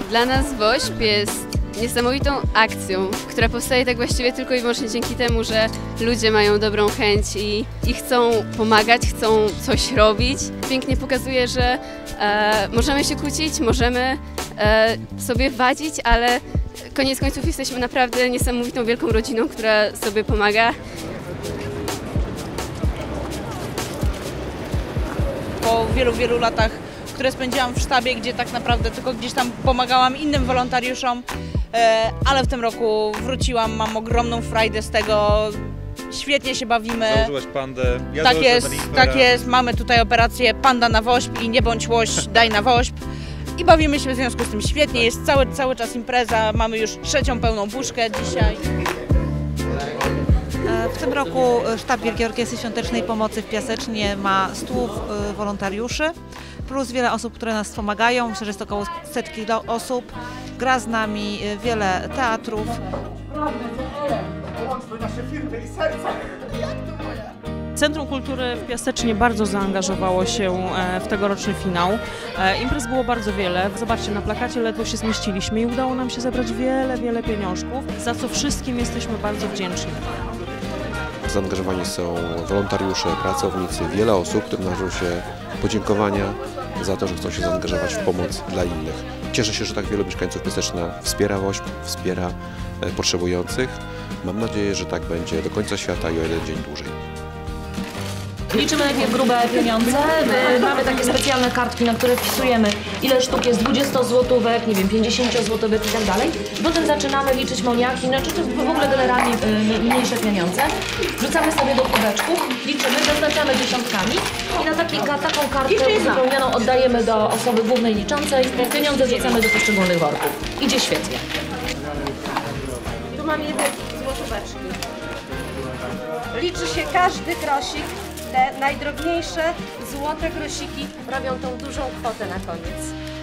Dla nas WOŚP jest niesamowitą akcją, która powstaje tak właściwie tylko i wyłącznie dzięki temu, że ludzie mają dobrą chęć i chcą pomagać, chcą coś robić. Pięknie pokazuje, że możemy się kłócić, możemy sobie wadzić, ale koniec końców jesteśmy naprawdę niesamowitą wielką rodziną, która sobie pomaga. Po wielu latach, które spędziłam w sztabie, gdzie tak naprawdę tylko gdzieś tam pomagałam innym wolontariuszom, ale w tym roku wróciłam, mam ogromną frajdę z tego, świetnie się bawimy. Założyłaś pandę, ja Tak jest, mamy tutaj operację Panda na WOŚP i nie bądź łoś, daj na WOŚP. I bawimy się w związku z tym świetnie, jest cały czas impreza, mamy już 3. pełną puszkę dzisiaj. W tym roku Sztab Wielkiej Orkiestry Świątecznej Pomocy w Piasecznie ma 100 wolontariuszy, plus wiele osób, które nas wspomagają. Myślę, że jest około 100 osób. Gra z nami wiele teatrów. Centrum Kultury w Piasecznie bardzo zaangażowało się w tegoroczny finał. Imprez było bardzo wiele. Zobaczcie, na plakacie ledwo się zmieściliśmy i udało nam się zebrać wiele pieniążków, za co wszystkim jesteśmy bardzo wdzięczni. Zaangażowani są wolontariusze, pracownicy, wiele osób, którym należą się podziękowania za to, że chcą się zaangażować w pomoc dla innych. Cieszę się, że tak wielu mieszkańców Piaseczna wspiera WOŚP, wspiera potrzebujących. Mam nadzieję, że tak będzie do końca świata i o jeden dzień dłużej. Liczymy najpierw grube pieniądze, mamy takie specjalne kartki, na które wpisujemy ile sztuk jest 20 złotówek, nie wiem, 50 złotówek i tak dalej. Potem zaczynamy liczyć moniaki, znaczy to w ogóle generalnie mniejsze pieniądze. Wrzucamy sobie do kubeczków, liczymy, zaznaczamy dziesiątkami i na taką kartkę uzupełnioną oddajemy do osoby głównej liczącej. Pieniądze wrzucamy do poszczególnych worków. Idzie świetnie. Tu mam jedne złotóweczki. Liczy się każdy grosik. Te najdrobniejsze złote grosiki robią tą dużą kwotę na koniec.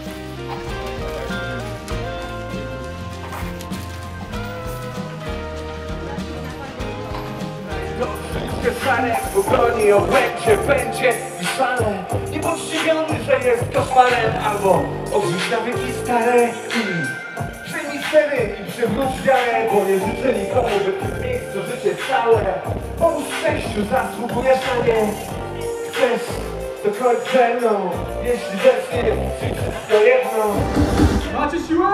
Stare ubroni obłędzie będzie wyszalone. Nie bądź zdziwiony, że jest koszmarem, albo odrzuć nawyki stare. Przyjmij sceny i przywróć wiarę, bo nie życzę nikomu, by w tym miejscu życie całe. Pomóż szczęściu, zasługujesz na nie. Chcesz, to chodź ze mną, jeśli zecznie, czy wszystko jedno. Macie siłę?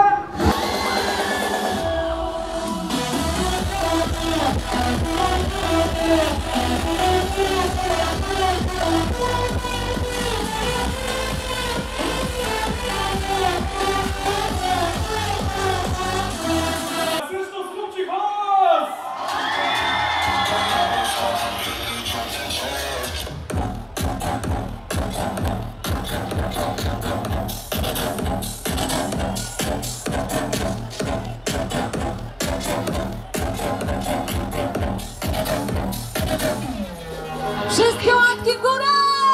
Wszystkie łapki w górę!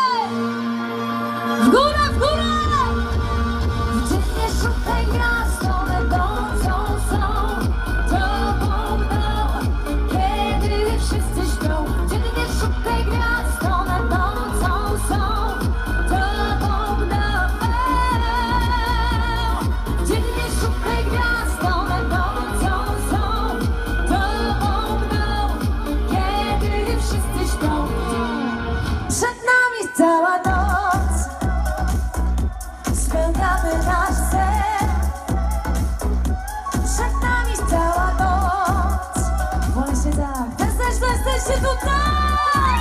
W górę, w górę! Gdzie nie szukaj gwiazd, one dącą są tobą mną. Kiedy wszyscy śpią, gdzie nie szukaj gwiazd, one dącą są tobą mną. Gdzie nie szukaj gwiazd, one dącą są tobą mną. Kiedy wszyscy śpią. Przed nami cała noc, spełniamy nasz sen. Przed nami cała noc, właśnie tak, jesteście tutaj.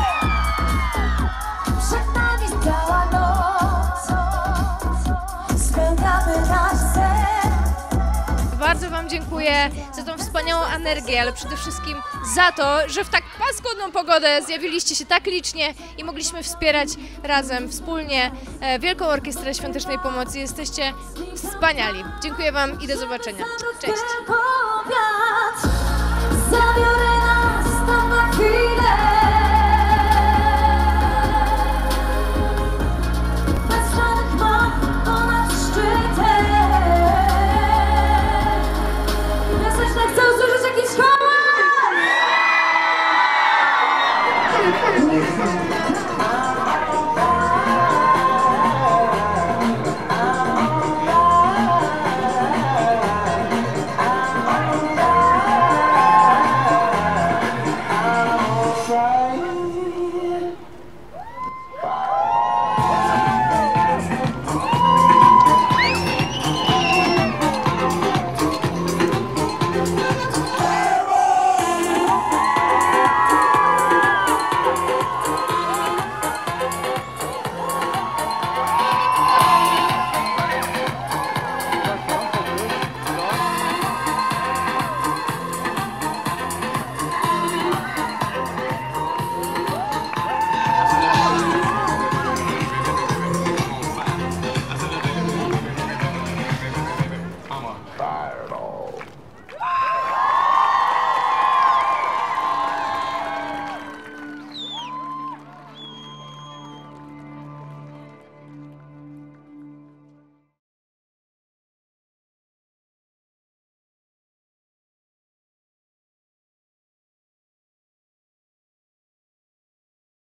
Przed nami cała noc, spełniamy nasz sen. Bardzo Wam dziękuję za tą wspaniałą energię, ale przede wszystkim za to, że w tak paskudną pogodę zjawiliście się tak licznie i mogliśmy wspierać razem, wspólnie Wielką Orkiestrę Świątecznej Pomocy. Jesteście wspaniali. Dziękuję Wam i do zobaczenia. Cześć!